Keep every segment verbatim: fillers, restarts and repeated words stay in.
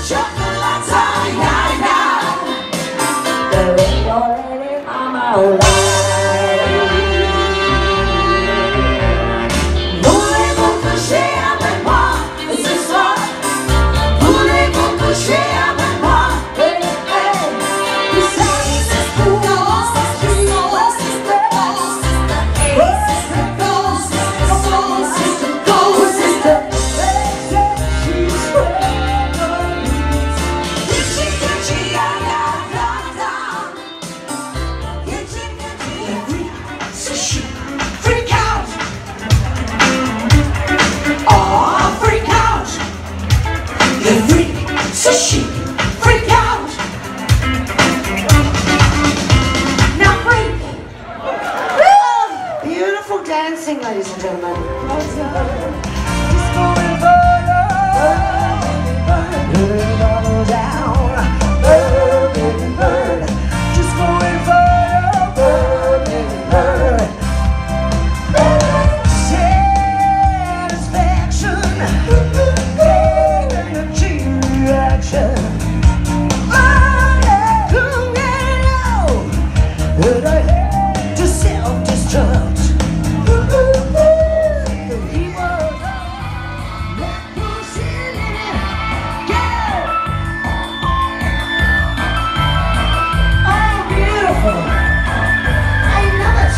chocolate, yeah, yeah. There ain't no lady mama alive. Voulez-vous coucher avec moi? Ce soir, voulez-vous coucher avec moi? Hey, hey. You say it's cool, it's true, it's sister, sister, go, sister, go, sister, go, sister. She's ready. Gitchy, gitchy, yeah, yeah, yeah, yeah. Gitchy, gitchy, yeah. So she freak out. Oh, freak out. You freak, so she freak out. Now freak. Woo! Beautiful dancing, ladies and gentlemen. It's going further, further down, further, further. Just going further, further, further. Satisfaction, energy reaction. Long and low, and I had to self-destruct. He was not pushing it. Yeah. Oh, beautiful. I love it.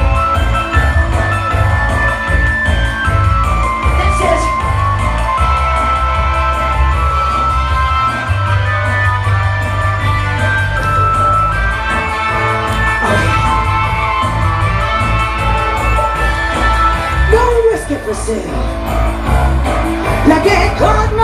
That's it. No risk it for sale. Like it caught me.